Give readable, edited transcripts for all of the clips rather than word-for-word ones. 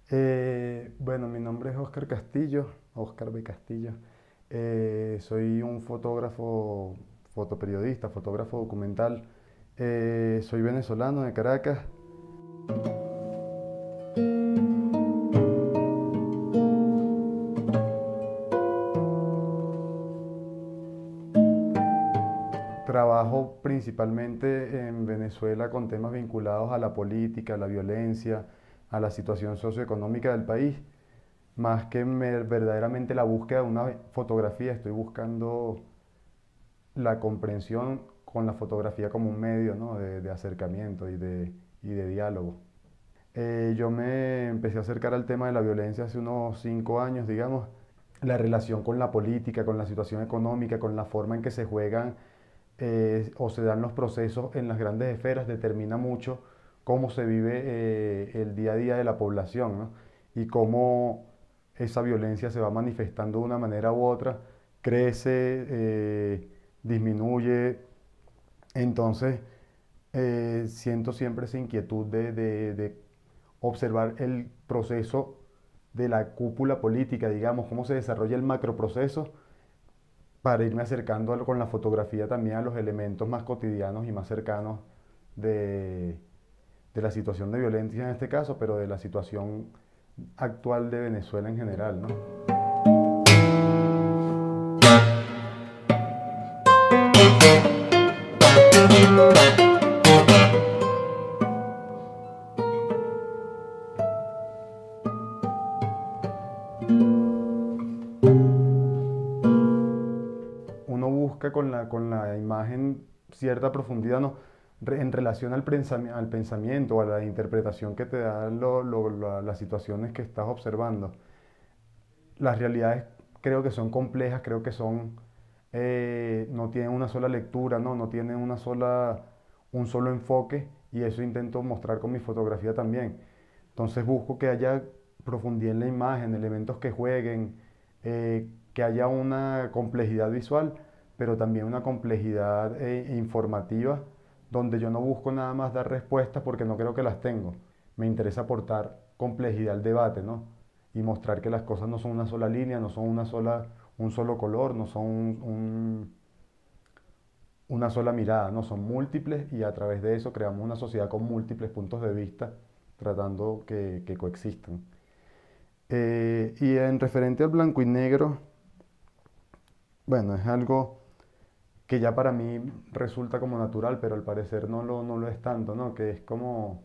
Bueno, mi nombre es Óscar Castillo, Óscar B. Castillo. Soy un fotógrafo, fotoperiodista, fotógrafo documental. Soy venezolano de Caracas. Trabajo principalmente en Venezuela con temas vinculados a la política, a la violencia, a la situación socioeconómica del país. Más que verdaderamente la búsqueda de una fotografía, estoy buscando la comprensión con la fotografía como un medio, ¿no? de acercamiento y de diálogo. Yo me empecé a acercar al tema de la violencia hace unos 5 años, digamos. La relación con la política, con la situación económica, con la forma en que se juegan o se dan los procesos en las grandes esferas, determina mucho cómo se vive el día a día de la población, ¿no? Y cómo esa violencia se va manifestando de una manera u otra, crece, disminuye. Entonces, siento siempre esa inquietud de observar el proceso de la cúpula política, digamos, cómo se desarrolla el macroproceso para irme acercando con la fotografía también a los elementos más cotidianos y más cercanos de, de la situación de violencia en este caso, pero de la situación actual de Venezuela en general, ¿no? Uno busca con la imagen cierta profundidad, ¿no? En relación al pensamiento o a la interpretación que te dan las situaciones que estás observando. Las realidades creo que son complejas, creo que no tienen una sola lectura, ¿no? No tienen un solo enfoque, y eso intento mostrar con mi fotografía también. Entonces busco que haya profundidad en la imagen, elementos que jueguen, que haya una complejidad visual, pero también una complejidad informativa, donde yo no busco nada más dar respuestas porque no creo que las tengo. Me interesa aportar complejidad al debate, ¿no? Y mostrar que las cosas no son una sola línea, no son un solo color, no son una sola mirada, no son múltiples, y a través de eso creamos una sociedad con múltiples puntos de vista tratando que coexistan. Y en referente al blanco y negro, bueno, es algo que ya para mí resulta como natural, pero al parecer no lo es tanto, ¿no? Que es como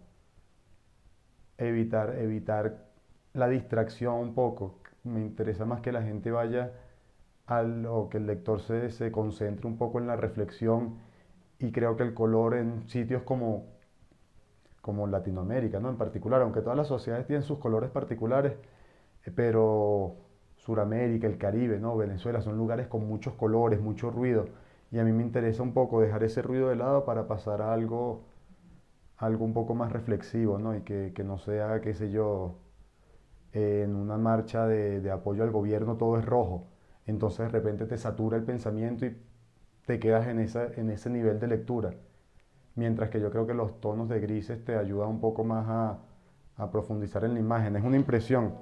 evitar la distracción un poco. Me interesa más que la gente vaya o que el lector se concentre un poco en la reflexión, y creo que el color en sitios como Latinoamérica, ¿no? En particular, aunque todas las sociedades tienen sus colores particulares, pero Suramérica, el Caribe, ¿no? Venezuela, son lugares con muchos colores, mucho ruido, y a mí me interesa un poco dejar ese ruido de lado para pasar a algo un poco más reflexivo, ¿no? Y que no sea, qué sé yo, en una marcha de apoyo al gobierno todo es rojo. Entonces de repente te satura el pensamiento y te quedas en ese nivel de lectura. Mientras que yo creo que los tonos de grises te ayudan un poco más a profundizar en la imagen. Es una impresión.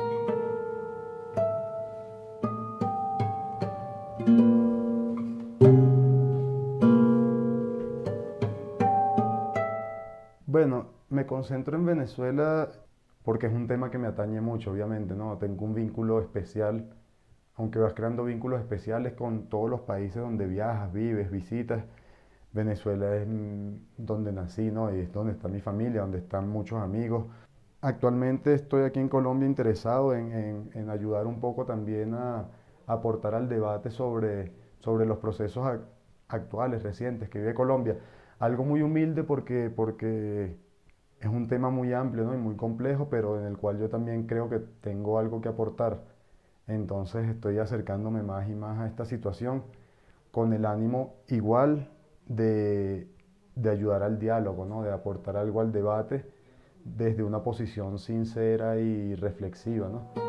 Bueno, me concentro en Venezuela porque es un tema que me atañe mucho, obviamente, ¿no? Tengo un vínculo especial, aunque vas creando vínculos especiales con todos los países donde viajas, vives, visitas. Venezuela es donde nací, ¿no? Y es donde está mi familia, donde están muchos amigos. Actualmente estoy aquí en Colombia interesado en ayudar un poco también a aportar al debate sobre los procesos actuales, recientes que vive Colombia. Algo muy humilde porque es un tema muy amplio, ¿no? Y muy complejo, pero en el cual yo también creo que tengo algo que aportar. Entonces estoy acercándome más y más a esta situación con el ánimo igual de, de ayudar al diálogo, ¿no? De aportar algo al debate desde una posición sincera y reflexiva, ¿no?